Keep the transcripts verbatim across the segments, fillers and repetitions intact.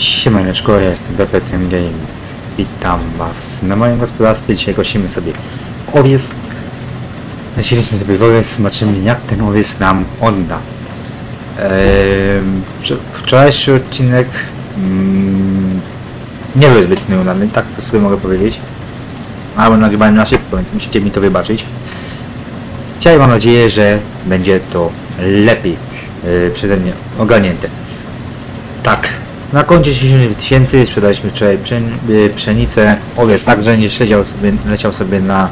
Siemaneczko, ja jestem Bebetem Games. Witam was na moim gospodarstwie. Dzisiaj kosimy sobie owiec. Nasiliśmy sobie owiec, zobaczymy jak ten owiec nam odda. Eee, wczorajszy odcinek mm, nie był zbyt udany, tak to sobie mogę powiedzieć. Albo nagrywałem na szybko, więc musicie mi to wybaczyć. Dzisiaj mam nadzieję, że będzie to lepiej yy, przeze mnie ogarnięte. Tak. Na koncie dziesięć tysięcy sprzedaliśmy wczoraj pszenicę. Owiec także nie leciał sobie, leciał sobie na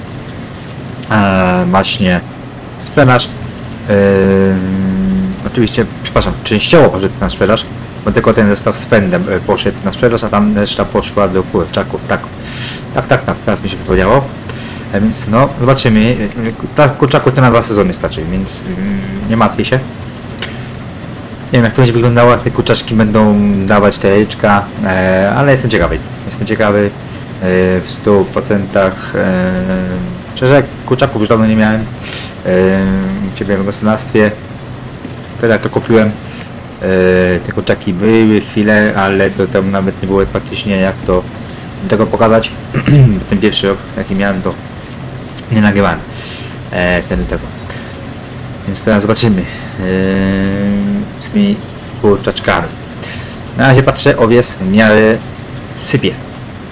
e, właśnie sprzedaż. E, oczywiście, przepraszam, częściowo poszedł na sprzedaż, bo tylko ten zestaw z fendem poszedł na sprzedaż, a tam reszta poszła do kurczaków. Tak, tak, tak, tak, teraz mi się powiedziało. E, więc no, zobaczymy. Tak, kurczaków to na dwa sezony starczy, więc mm, nie martwię się. Nie wiem jak to będzie wyglądało, jak te kurczaczki będą dawać te jajeczka, e, ale jestem ciekawy. Jestem ciekawy e, w stu procentach. E, szczerze, kurczaków już dawno nie miałem e, w siebie w gospodarstwie. Wtedy jak to kupiłem, e, te kurczaki były chwilę, ale to tam nawet nie było praktycznie jak to tego pokazać. Ten pierwszy rok jaki miałem, to nie nagrywałem e, wtedy tego. Więc teraz zobaczymy yy, z tymi kurczaczkami. Na razie patrzę, owiec w miarę sypie. Yy,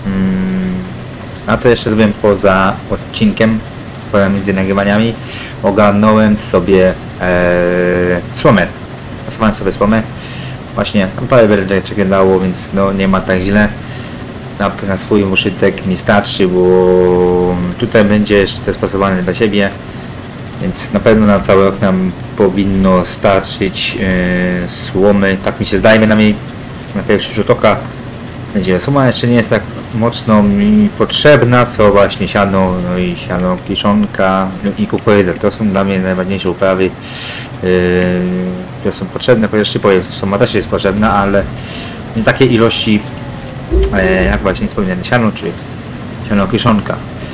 a co jeszcze zrobiłem poza odcinkiem, pomiędzy nagrywaniami? Ogarnąłem sobie yy, słomę. Pasowałem sobie słomę. Właśnie parę wyleczek dało, więc no nie ma tak źle. Na, na swój uszytek mi starczy, bo tutaj będzie jeszcze też pasowany dla siebie. Więc na pewno na cały rok nam powinno starczyć yy, słomy, tak mi się zdaje, na mnie na pierwszy rzut oka będzie słoma jeszcze nie jest tak mocno mi potrzebna, co właśnie siano, no i siano, kiszonka no i kukurydza. To są dla mnie najważniejsze uprawy, yy, które są potrzebne, chociaż nie powiem, słoma też jest potrzebna, ale nie takie ilości yy, jak właśnie wspomniane siano, czy siano, kiszonka.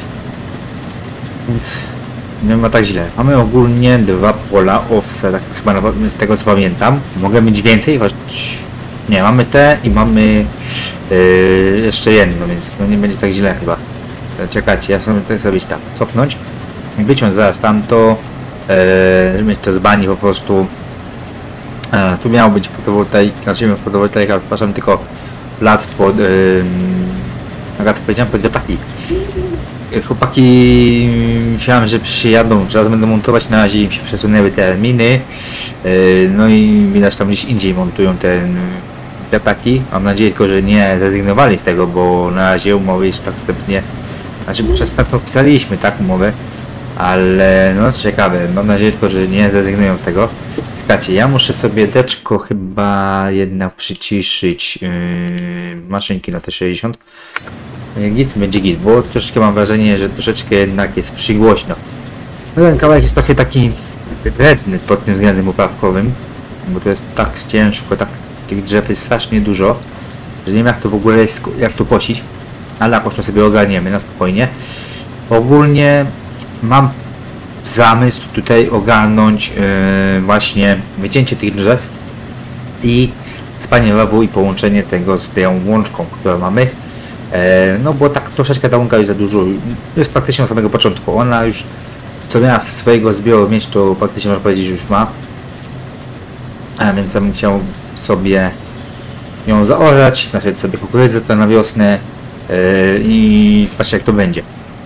Więc nie ma tak źle. Mamy ogólnie dwa pola owsa, tak chyba z tego co pamiętam. Mogę mieć więcej, choć nie, mamy te i mamy yy, jeszcze jedno, więc no nie będzie tak źle chyba. Czekajcie, ja sobie chcę zrobić tak, cofnąć i wyciąć zaraz tamto, yy, żeby mieć to z bani po prostu. E, tu miało być fotowoltaika, znaczy fotowoltaika, przepraszam, tylko plac pod, yy, jak ja to powiedziałem, pod wiatraki. Chłopaki myślałem, że przyjadą, że będą montować, na razie im się przesunęły terminy, no i widać tam gdzieś indziej montują te wiatraki. Mam nadzieję tylko, że nie zrezygnowali z tego, bo na razie umowy już tak wstępnie, znaczy przez to pisaliśmy tak umowę, ale no ciekawe, mam nadzieję tylko, że nie zrezygnują z tego. Czekajcie, ja muszę sobie teczko chyba jednak przyciszyć yy, maszynki na T sześćdziesiąt. Git będzie git, bo troszeczkę mam wrażenie, że troszeczkę jednak jest przygłośno. No ten kawałek jest trochę taki wredny pod tym względem uprawkowym, bo to jest tak ciężko, tak tych drzew jest strasznie dużo, że nie wiem jak to w ogóle jest, jak to kosić, ale jakoś to sobie ogarniemy na spokojnie. Ogólnie mam zamysł tutaj ogarnąć yy, właśnie wycięcie tych drzew i spanie lawu i połączenie tego z tą łączką, którą mamy. No bo tak troszeczkę ta łąka jest za dużo, jest praktycznie od samego początku, ona już co miała z swojego zbioru mieć, to praktycznie można powiedzieć, że już ma, a więc ja bym chciał sobie ją zaorać, znaczy sobie kukurydzę to na wiosnę yy, i patrzcie jak to będzie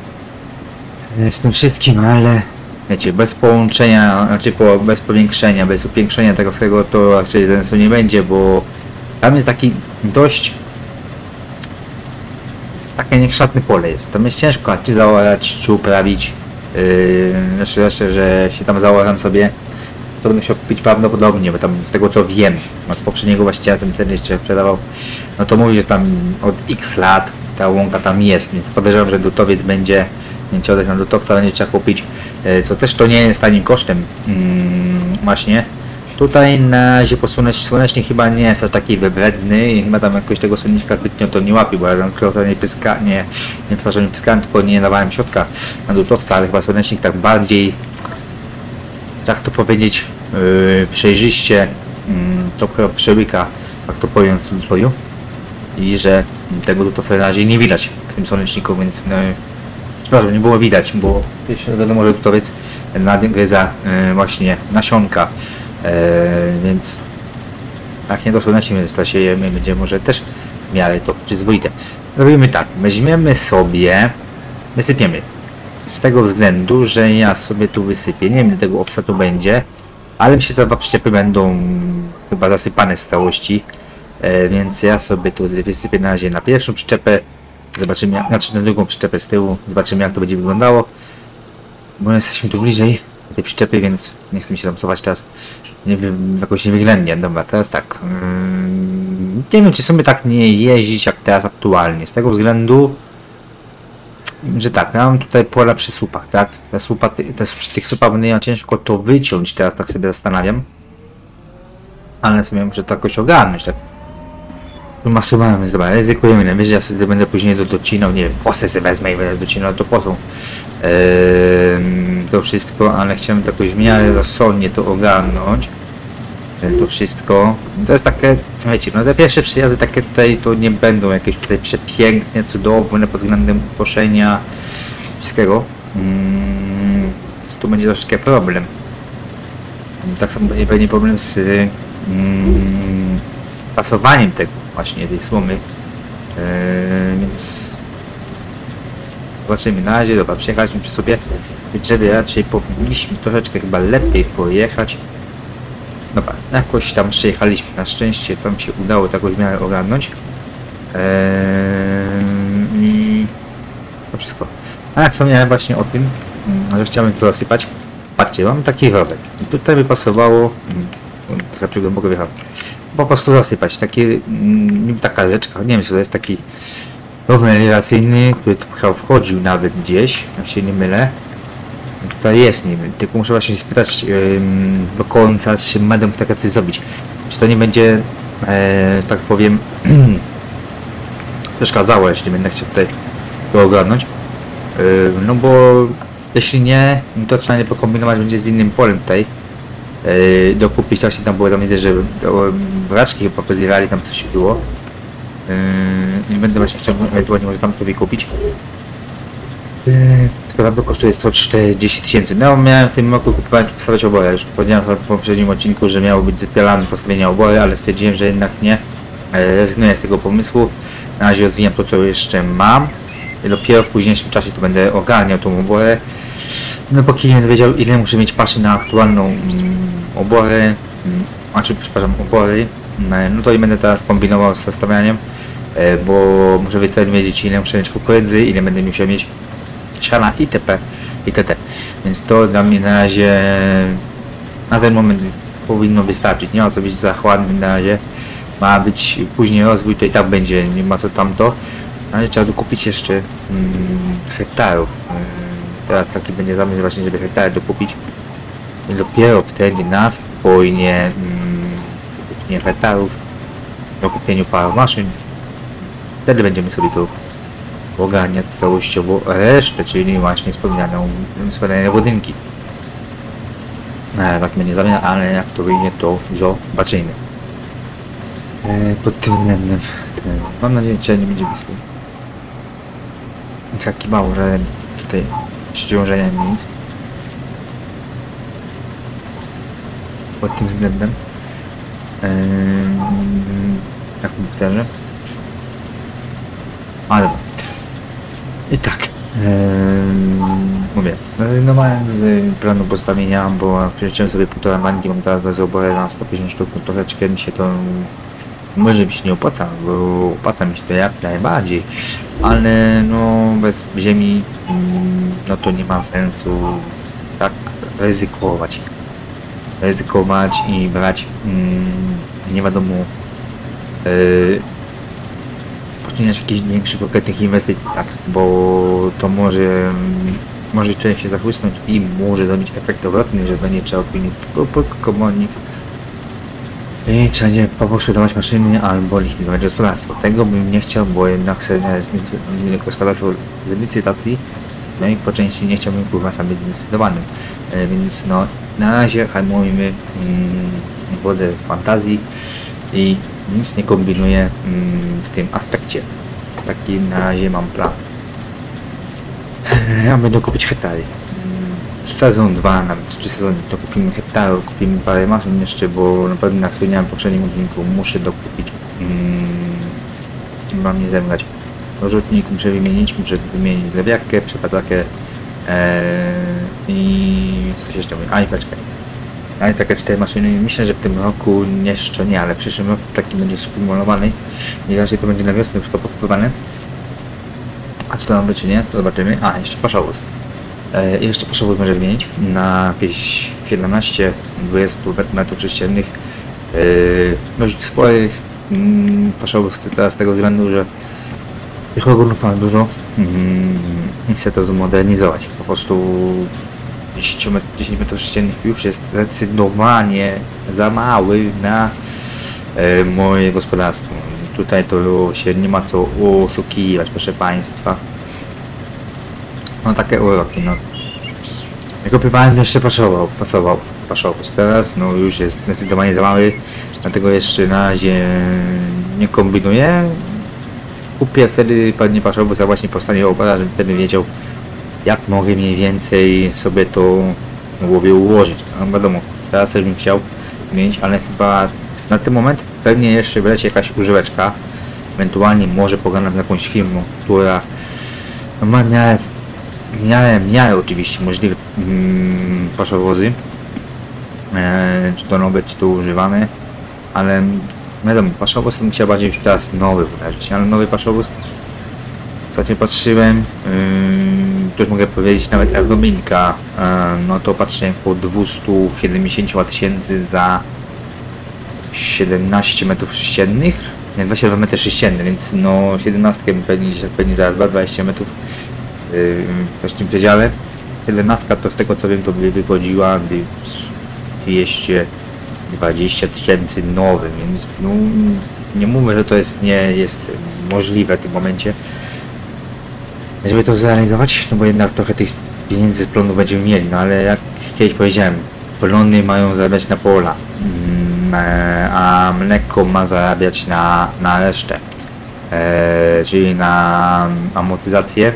z tym wszystkim, ale wiecie, bez połączenia, znaczy po, bez powiększenia, bez upiększenia tego wszystkiego to raczej sensu nie będzie, bo tam jest taki dość takie nieszczęsne pole jest. Tam jest ciężko czy zaorać, czy uprawić. Yy, znaczy, znaczy, że się tam zaoram sobie, to będę musiał kupić prawdopodobnie, bo tam z tego co wiem, od poprzedniego właściciela, co mi wtedy jeszcze sprzedawał, no to mówi, że tam od x lat ta łąka tam jest, więc podejrzewam, że dutowiec będzie, więc środek na dutowca będzie trzeba kupić, yy, co też to nie jest tanim kosztem yy, właśnie. Tutaj na razie słonecznik chyba nie jest aż taki wybredny i chyba tam jakoś tego słonecznika zbytnio to nie łapi, bo ja tam klosa nie pyska, nie, nie przepraszam, nie pyskałem, tylko nie dawałem środka na dutowca, ale chyba słonecznik tak bardziej, jak to powiedzieć, yy, przejrzyście yy, to przełyka, jak to powiem w cudzysłowie. i że tego to w razie nie widać w tym słoneczniku, więc no, przepraszam, nie było widać, bo wiadomo, że tutowiec nagryza e, właśnie nasionka, e, więc jak nie doszło na siebie, to się będzie może też w miarę to przyzwoite. Zrobimy tak, weźmiemy sobie, wysypiemy. Z tego względu, że ja sobie tu wysypię, nie wiem ile tego offsetu będzie, ale mi się te dwa przyczepy będą chyba zasypane z całości, e, więc ja sobie tu wysypię na razie na pierwszą przyczepę, zobaczymy, jak, znaczy na drugą przyczepę z tyłu, zobaczymy jak to będzie wyglądało, bo jesteśmy tu bliżej tej przyczepy, więc nie chcę mi się tam cować teraz, nie wiem, jakoś niewyględnie. Dobra, teraz tak, yy, nie wiem czy sobie tak nie jeździć jak teraz aktualnie, z tego względu, że tak, ja mam tutaj pola przy słupach, tak? Te słupa, te, te, przy tych słupach będę miał ciężko to wyciąć, teraz tak sobie zastanawiam. Ale sobie muszę to jakoś ogarnąć, tak? Masowałem, więc dobra, ryzykujemy, najwyżej ja sobie będę później do docinał, nie wiem, kosę sobie wezmę i będę docinał to kosą. Eee, to wszystko, ale chciałem to jakoś w miarę rozsądnie to ogarnąć. To wszystko, to jest takie, wiecie, no te pierwsze przyjazdy takie tutaj to nie będą jakieś tutaj przepiękne, cudowne pod względem koszenia wszystkiego. Mm, tu będzie troszeczkę problem. Tak samo będzie pewnie problem z, mm, z pasowaniem tego właśnie tej słomy, eee, więc zobaczymy na razie. Dobra, przejechaliśmy przy sobie, żeby raczej powinniśmy troszeczkę chyba lepiej pojechać. Dobra, jakoś tam przejechaliśmy, na szczęście tam się udało taką miarę ogarnąć. Eee, to wszystko. A jak wspomniałem właśnie o tym, że chciałem to zasypać. Patrzcie, mam taki rodek. I tutaj by pasowało, dlaczego głęboko wjechał, po prostu zasypać. Taki, taka rzeczka, nie wiem co to jest, taki rower melioracyjny, który tu chyba wchodził nawet gdzieś, jak się nie mylę. Tutaj jest, nie wiem, tylko muszę właśnie spytać yy, do końca, czy będę tak coś zrobić. Czy to nie będzie, e, tak powiem, przeszkadzało, jeśli będę chciał tutaj to ogarnąć. Yy, no bo jeśli nie, to trzeba nie pokombinować będzie z innym polem tutaj. Yy, dokupić właśnie tam było, tam widzę, że wraczki chyba pozjechali, tam coś było. Yy, I będę właśnie chciał ewentualnie może tam to wykupić. Tylko tam to kosztuje sto czterdzieści tysięcy. No miałem w tym roku kupować, postawiać oboje. Już powiedziałem w poprzednim odcinku, że miało być zapalane postawienie oboje, ale stwierdziłem, że jednak nie. Rezygnuję z tego pomysłu. Na razie rozwijam to, co jeszcze mam. I dopiero w późniejszym czasie to będę ogarniał tą oborę. No póki nie będę wiedział, ile muszę mieć paszy na aktualną mm, oborę. Mm, znaczy, przepraszam, obory. No to i będę teraz kombinował z zestawianiem. Bo muszę wtedy wiedzieć, ile muszę mieć kukurydzy, ile będę musiał mieć siana itp. itd. Więc to dla mnie na razie na ten moment powinno wystarczyć. Nie ma co być zachłannym na razie. Ma być później rozwój, to i tak będzie, nie ma co tamto. Ale trzeba dokupić jeszcze mm, hektarów. Mm, teraz taki będzie zamysł właśnie, żeby hektary dokupić. I dopiero wtedy na spokojnie mm, kupienie hektarów, dokupieniu paru maszyn. Wtedy będziemy sobie to ogarniać całościowo resztę, czyli właśnie wspomnianą, wspomniane budynki. E, tak będzie zamiar, ale jak to wyjdzie, to zobaczymy. E, pod tym względem e, mam nadzieję, że nie będzie blisko. Taki mało, że tutaj przyciążenia nic. Pod tym względem e, jak powtarzam. Ale i tak, yy, mówię, zrezygnowałem z planu postawienia, bo przeczytałem sobie półtora bańki, mam teraz do oborę na sto pięćdziesiąt sztuk, no troszeczkę mi się to może mi się nie opłaca, bo opłaca mi się to jak najbardziej, ale no bez ziemi, no to nie ma sensu tak ryzykować, ryzykować i brać yy, nie wiadomo, yy, poczyniać jakichś większych konkretnych inwestycji, tak, bo to może może człowiek się zachłysnąć i może zrobić efekt odwrotny, że będzie trzeba opinić komornik i trzeba będzie posprzedawać maszyny albo likwidować gospodarstwo. Tego bym nie chciał, bo jednak chcę gospodarstwo z licytacji, no i po części nie chciałbym kurwa sam być zdecydowanym, więc no na razie hamujmy mm, wodze fantazji i nic nie kombinuję mm, w tym aspekcie. Taki na razie mam plan. Ja będę kupić hektary. Sezon dwa, nawet trzy sezony, to kupimy hektary, kupimy parę maszyn jeszcze, bo na pewno jak wspomniałem w poprzednim odcinku, muszę dokupić. Hmm, mam nie zemrać. Rzutnik muszę wymienić, muszę wymienić zlewiarkę, przepadakę ee, i coś jeszcze mówię. A i paczkę. A i takie cztery maszyny. Myślę, że w tym roku jeszcze nie, ale w przyszłym roku taki będzie skumulowany i raczej to będzie na wiosnę wszystko pokupywane. A czy to mamy czy nie, to zobaczymy. A, jeszcze paszowóz. E, jeszcze paszowóz może wymienić na jakieś siedemnaście dwadzieścia metrów sześciennych. E, dość spory jest mm, paszowóz teraz z tego względu, że tych ogonów mam dużo mm, i chcę to zmodernizować. Po prostu dziesięć metrów sześciennych już jest zdecydowanie za mały na e, moje gospodarstwo. Tutaj to się nie ma co oszukiwać, proszę Państwa. No takie uroki, no. Jak opływałem, jeszcze pasował, pasował, paszowóz. Teraz no już jest zdecydowanie za mały, dlatego jeszcze na razie nie kombinuję. Kupię wtedy pewnie paszowóz, a właśnie powstanie opera, żebym wtedy wiedział, jak mogę mniej więcej sobie to w głowie ułożyć. No wiadomo, teraz też bym chciał mieć, ale chyba na ten moment pewnie jeszcze wleci jakaś używeczka. Ewentualnie może pogadam z jakąś firmą, która ma w miarę, w miarę, w miarę oczywiście możliwe mm, paszowozy. E, czy to nowe, czy to używane. Ale wiadomo, paszowóz to chciał bardziej już teraz nowy wydarzyć, ale nowy paszowóz. Ostatnio patrzyłem, yy, to już mogę powiedzieć, nawet ergometrika, yy, no to patrzyłem po dwieście siedemdziesiąt tysięcy za siedemnaście metrów sześciennych, nie, dwadzieścia dwa metry sześcienne, więc no siedemnaście pewnie, pewnie zaraz dwadzieścia metrów yy, w tym przedziale. siedemnaście to z tego co wiem to by wychodziła dwieście dwadzieścia tysięcy nowy, więc no nie mówię, że to jest nie jest możliwe w tym momencie, żeby to zrealizować, no bo jednak trochę tych pieniędzy z plonów będziemy mieli, no ale jak kiedyś powiedziałem, plony mają zarabiać na pola, a mleko ma zarabiać na, na resztę, e, czyli na amortyzację,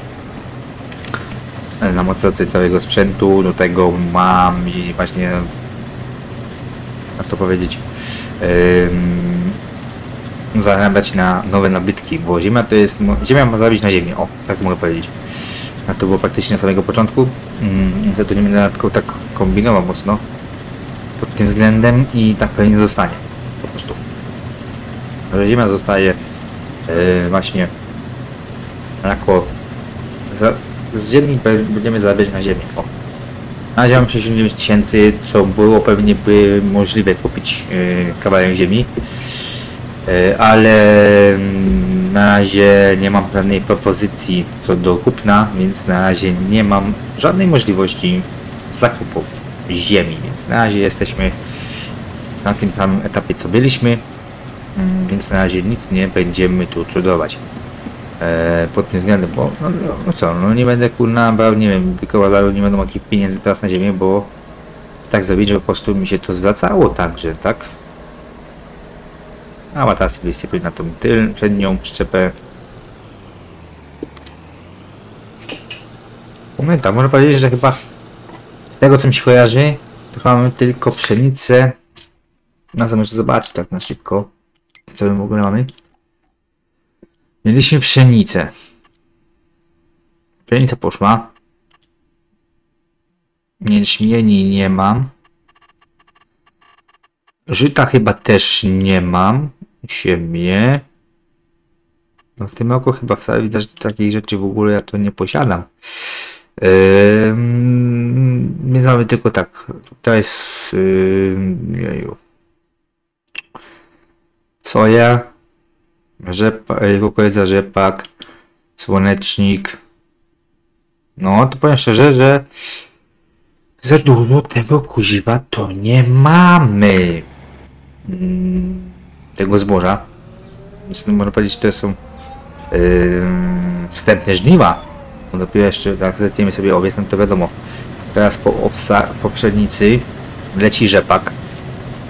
na amortyzację całego sprzętu. Do tego mam i właśnie, jak to powiedzieć, yy, zarabiać na nowe nabytki, bo ziemia to jest, ziemia ma zarabiać na ziemię, o, tak to mogę powiedzieć. A to było praktycznie na samego początku, niestety nie będę tylko tak kombinował mocno pod tym względem i tak pewnie zostanie, po prostu. Że ziemia zostaje yy, właśnie jako za, z ziemi będziemy zarabiać na ziemię, o. Na razie mam sześćdziesiąt dziewięć tysięcy, co było pewnie by możliwe kupić yy, kawałek ziemi, yy, ale na razie nie mam żadnej propozycji co do kupna, więc na razie nie mam żadnej możliwości zakupu ziemi, więc na razie jesteśmy na tym samym etapie co byliśmy, yy, więc na razie nic nie będziemy tu cudować. E, pod tym względem, bo no, no co, no nie będę kurna brał, nie wiem, wykoładaru, nie będą jakich pieniędzy teraz na ziemię, bo tak zrobić, że po prostu mi się to zwracało także, tak? A teraz sobie sypię na tą tyl, przednią przyczepę. Pamiętam, można powiedzieć, że chyba z tego co mi się kojarzy, to chyba mamy tylko pszenicę. No co muszę zobaczyć tak na szybko, co my w ogóle mamy. Mieliśmy pszenicę. Pszenica poszła. Jęczmieni nie mam. Żyta chyba też nie mam. Siemię. No w tym roku chyba wcale widać, że takich rzeczy w ogóle ja to nie posiadam. Yy, więc mamy tylko tak. To jest yy, soja. Rzepa, kukurydza, rzepak, słonecznik. No to powiem szczerze, że za dużo tego kuziwa to nie mamy. Hmm, tego zboża. Więc no, można powiedzieć, że to są yy, wstępne żniwa. No dopiero jeszcze, jak zetniemy sobie owiec, no to wiadomo. Teraz po, owsa, po pszenicy leci rzepak.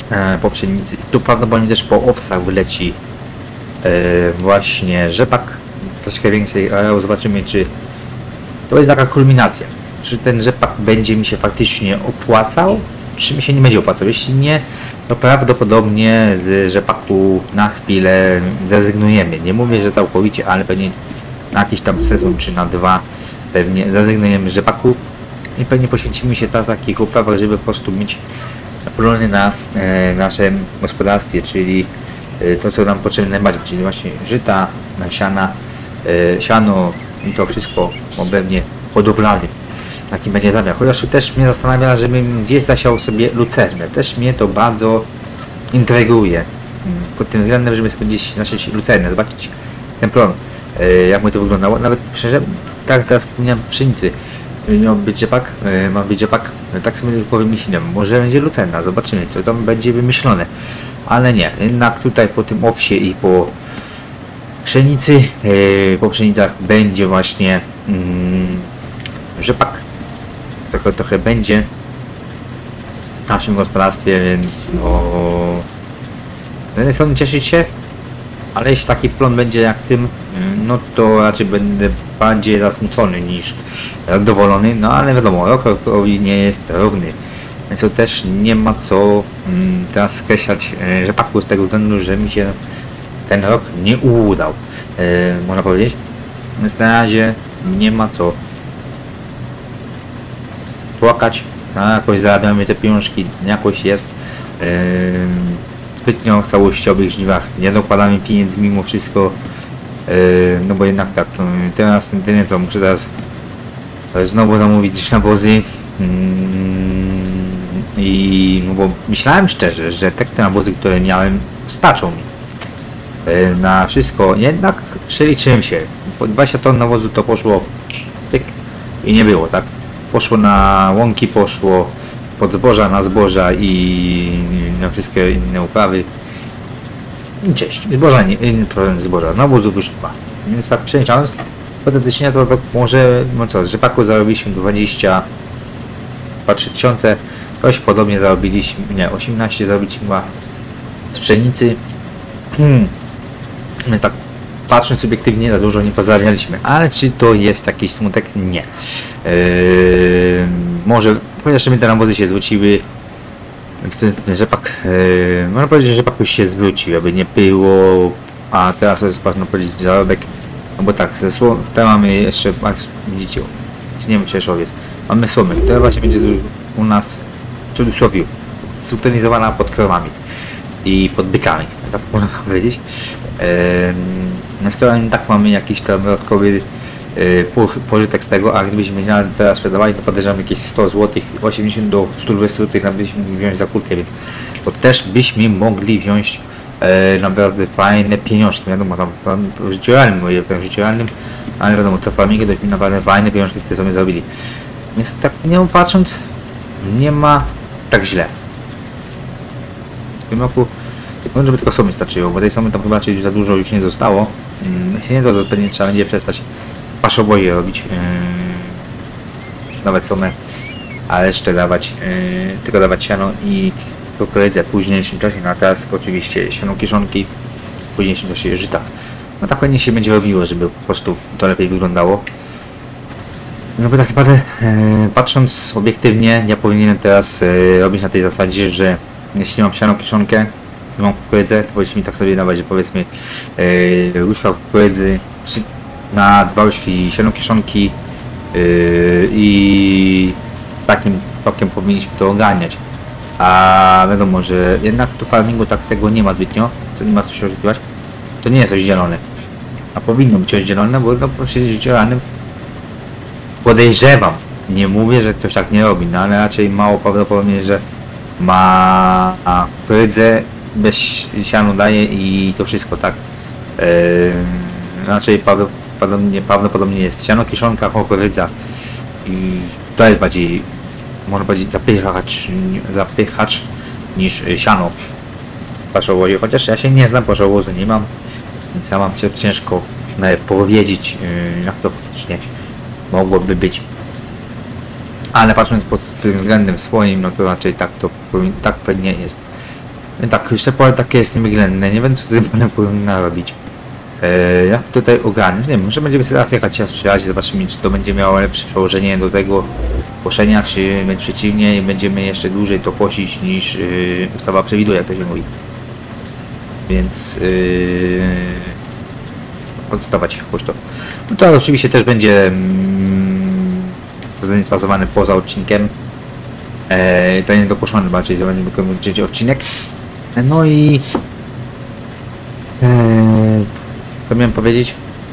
e, po pszenicy. I tu prawdopodobnie też po owsach wyleci e, właśnie rzepak, troszkę więcej, ale zobaczymy, czy to jest taka kulminacja. Czy ten rzepak będzie mi się faktycznie opłacał, czy mi się nie będzie opłacał. Jeśli nie, to prawdopodobnie z rzepaku na chwilę zrezygnujemy. Nie mówię, że całkowicie, ale pewnie na jakiś tam sezon czy na dwa pewnie zrezygnujemy z rzepaku i pewnie poświęcimy się na takich uprawach, żeby po prostu mieć plony na e, naszym gospodarstwie, czyli e, to, co nam potrzebne najbardziej, czyli właśnie żyta, siana, e, siano i to wszystko pewnie hodowlany. Taki będzie zamiar. Chociaż też mnie zastanawia, żebym gdzieś zasiał sobie lucernę. Też mnie to bardzo intryguje. Pod tym względem, żeby sobie gdzieś zasiać lucernę, zobaczyć ten plon, jak mi to wyglądało. Nawet szczerze, tak teraz wspomniałem pszenicy. Miał być rzepak, ma być rzepak, tak sobie powymyśliłem. Może będzie lucerna, zobaczymy, co tam będzie wymyślone. Ale nie, jednak tutaj po tym owsie i po pszenicy, po pszenicach będzie właśnie mm, rzepak. Trochę, trochę będzie w naszym gospodarstwie, więc no z jednej strony cieszyć się, ale jeśli taki plon będzie jak tym, no to raczej będę bardziej zasmucony niż zadowolony, no ale wiadomo, rok rokowi nie jest równy, więc to też nie ma co mm, teraz skreślać e, rzepaku z tego względu, że mi się ten rok nie udał, e, można powiedzieć, więc na razie nie ma co płakać, no, jakoś zarabiamy te pieniążki, jakoś jest. Yy, zbytnio w całościowych żniwach nie dokładamy pieniędzy mimo wszystko, yy, no bo jednak tak, no, teraz jedyne co muszę teraz znowu zamówić gdzieś nawozy yy, i no bo myślałem szczerze, że tak te nawozy, które miałem, starczą mi yy, na wszystko, jednak przeliczyłem się, po dwadzieścia ton nawozu to poszło pyk i nie było, tak? Poszło na łąki, poszło pod zboża, na zboża i na wszystkie inne uprawy. I cześć, zboża nie, inny problem zboża, nawozów już chyba. Więc tak przeliczając, hipotetycznie to, to może, no co, z rzepaku zarobiliśmy dwadzieścia trzy tysiące, dość podobnie zarobiliśmy, nie, osiemnaście zarobiliśmy chyba z pszenicy. Hmm. Więc tak patrząc subiektywnie, za dużo nie pozarabialiśmy, ale czy to jest jakiś smutek? Nie. Yy, może, chociaż mi te nawozy się zwróciły, ten, ten rzepak, yy, można powiedzieć, że rzepak już się zwrócił, aby nie było, a teraz jest, można powiedzieć, zarobek, no bo tak, ze słom, tutaj mamy jeszcze, jak widzicie, nie wiem, czy jeszcze jest, mamy słomę, która właśnie będzie u nas, w cudzysłowie, strukturyzowana pod krowami i pod bykami, tak można powiedzieć. Na stronie tak mamy jakiś tam dodatkowy yy, pożytek z tego, a gdybyśmy teraz sprzedawali, to podejrzewam jakieś sto złotych, osiemdziesiąt do stu dwudziestu złotych byśmy wziąć za kulkę, więc to też byśmy mogli wziąć e, naprawdę fajne pieniążki. Wiadomo, tam, tam w życiu realnym, mówię w życiu realnym, ale wiadomo, to farmingi to naprawdę fajne pieniążki, które sobie zrobili. Więc tak nie patrząc, nie ma tak źle. W tym roku no, żeby tylko somy starczyło, bo tej somy tam chyba za dużo już nie zostało. Jeśli nie, to pewnie trzeba będzie przestać w paszobozie robić, yy, dawać somę, a resztę dawać, yy, tylko dawać siano i kukurydzę w późniejszym czasie, no a teraz oczywiście siano kiszonki, w późniejszym czasie żyta. No tak pewnie się będzie robiło, żeby po prostu to lepiej wyglądało. No bo tak naprawdę, yy, patrząc obiektywnie, ja powinienem teraz yy, robić na tej zasadzie, że jeśli mam siano kiszonkę, mam kukurydzę, to powiedzmy mi tak sobie dawać, że powiedzmy yy, łyżka kukurydzy na dwa łyżki siano kiszonki yy, i takim tokiem powinniśmy to ogarniać. A wiadomo, że jednak tu w farmingu tak tego nie ma zbytnio, co nie ma co się oczekiwać, to nie jest coś zielone. A powinno być coś zielone, bo no, przy życiu realnym podejrzewam, nie mówię, że ktoś tak nie robi, no ale raczej mało prawdopodobnie, że ma kukurydzę bez sianu daje i to wszystko, tak. Yy, raczej prawdopodobnie, prawdopodobnie jest siano, kiszonka, kukurydza i to jest bardziej, można powiedzieć, zapychacz, zapychacz niż siano w paszowozie, chociaż ja się nie znam, paszowozu nie mam, więc ja mam ciężko nawet powiedzieć, yy, jak to faktycznie mogłoby być. Ale patrząc pod tym względem swoim, no to raczej tak to tak pewnie jest. No tak, już te pole takie jest niewyględne, nie wiem co z tym polem powinno robić. Eee, jak tutaj ogarnąć? Nie wiem, może będziemy sobie raz jechać, raz przyjechać, zobaczymy czy to będzie miało lepsze przełożenie do tego koszenia, czy będzie przeciwnie i będziemy jeszcze dłużej to kosić niż yy, ustawa przewiduje, jak to się mówi. Więc yy, odstawać jakoś to. No to oczywiście też będzie mm, spasowane poza odcinkiem. Eee, będzie dokoszony bardziej, będziemy kończyć odcinek. No i eee, co miałem powiedzieć?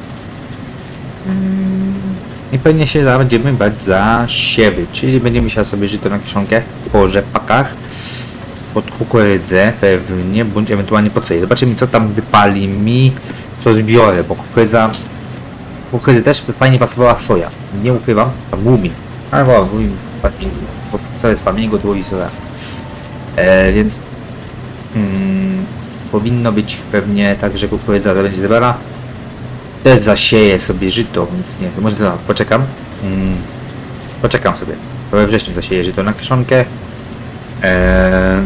I pewnie się będziemy bać za siewy, czyli będziemy musieli sobie żyto na kieszonkę po rzepakach, pod kukurydzę pewnie, bądź ewentualnie po coś. Zobaczymy co tam wypali mi, co zbiorę, bo kukurydza, kukurydzy też fajnie pasowała soja, nie ukrywam, a gumin, ale bo gumin, bo sobie z pamięci gotowi soja, e, więc hmm, powinno być pewnie tak, że kukurydza będzie zebrana. Też zasieję sobie żyto, więc nie, może to poczekam. Hmm, poczekam sobie. We wrześniu zasieję żyto na kieszonkę. Eee,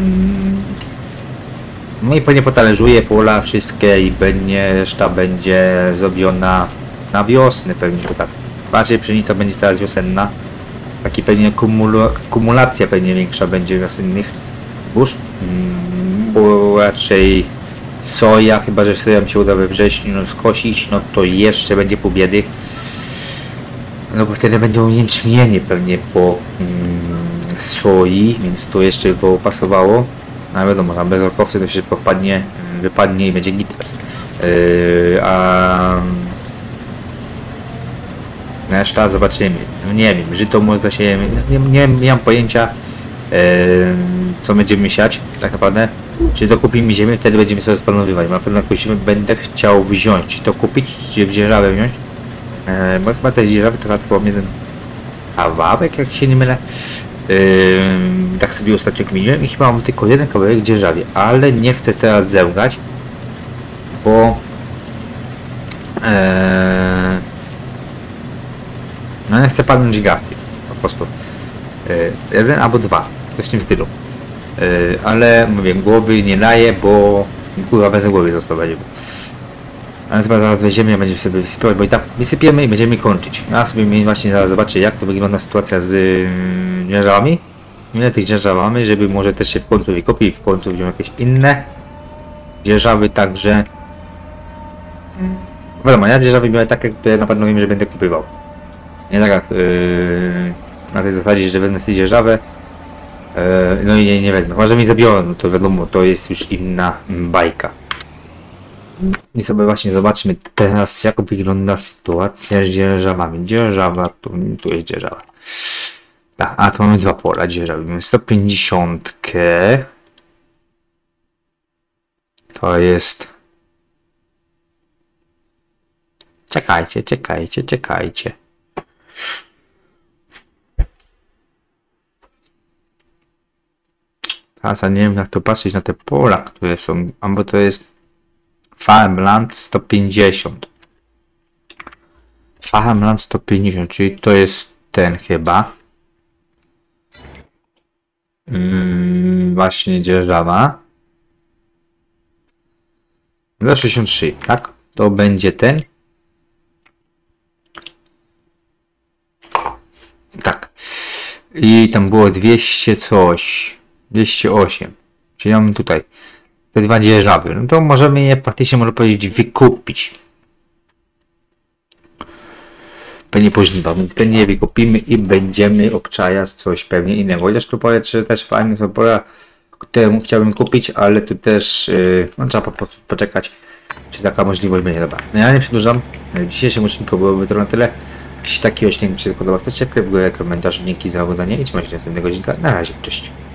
no i pewnie potalerzuję pola wszystkie i będzie, reszta będzie zrobiona na wiosnę pewnie to tak. Bardziej pszenica będzie teraz wiosenna. Taki pewnie kumula, kumulacja pewnie większa będzie wiosennych zbóż. Hmm, bo raczej soja, chyba że soja mi się uda we wrześniu no, skosić, no to jeszcze będzie pół biedy. No bo wtedy będą jęczmienie pewnie po mm, soi, więc to jeszcze by pasowało. No wiadomo, tam bez okowcy to się popadnie, wypadnie i będzie git. Yy, a reszta zobaczymy. No nie wiem, żyto może zasiejemy. Nie, nie, nie mam pojęcia yy, co będziemy siać tak naprawdę. Czy dokupimy ziemię, wtedy będziemy sobie splanowywać. Na pewno jakąś ziemię będę chciał wziąć. Czy to kupić, czy w dzierżawę wziąć. Eee, bo chyba te dzierżawy to tylko jeden kawałek, jak się nie mylę. Eee, tak sobie ostatnio kminiłem i chyba mam tylko jeden kawałek w dzierżawie. Ale nie chcę teraz zełgać, bo eee, no nie chcę padnąć gafy. Po prostu. Eee, jeden albo dwa. Coś w tym stylu. Yy, ale mówię, głowy nie daję, bo kurwa bez głowy zostawać. Ale chyba zaraz weźmiemy, będziemy sobie wysypywać, bo i tak wysypiemy i będziemy kończyć. Ja sobie właśnie zaraz zobaczę jak to wygląda sytuacja z yy, dzierżawami. Ile tych dzierżaw mamy, żeby może też się w końcu wykopić, w końcu wziąć jakieś inne dzierżawy, także wiadomo, ja dzierżawy miałem tak, jak to ja na pewno wiem, że będę kupywał. Nie tak jak yy, na tej zasadzie, że będę z tej dzierżawę. No i nie, nie wezmę. Chyba, że mi zabiorą, no to wiadomo, to jest już inna bajka. I sobie właśnie zobaczmy teraz, jak wygląda sytuacja z dzierżawami. Dzierżawa, tu, tu jest dzierżawa. Tak, a tu mamy dwa pola dzierżawy. Mamy sto pięćdziesiąt. To jest... Czekajcie, czekajcie, czekajcie. Teraz ja nie wiem jak to patrzeć na te pola, które są, albo to jest Farmland sto pięćdziesiąt. Farmland sto pięćdziesiąt, czyli to jest ten chyba. Mm, właśnie dzierżawa. Za sześćdziesiąt trzy, tak? To będzie ten. Tak. I tam było dwieście coś. dwieście osiem. Czyli mamy tutaj te dwa dzierżawy. No to możemy je praktycznie, można powiedzieć, wykupić. Pewnie po żniwach, więc pewnie je wykupimy i będziemy obczajać coś pewnie innego. Chociaż tu powiem, że też fajne są pola, które chciałbym kupić, ale tu też yy, no, trzeba po prostu poczekać, czy taka możliwość będzie. Dobra, no ja nie przedłużam. W dzisiejszym odcinku byłoby to na tyle. Jeśli taki odcinek się podobał, to łapkę w górę, komentarz, dzięki za oglądanie i trzymajcie się następnego odcinka. Na razie, cześć.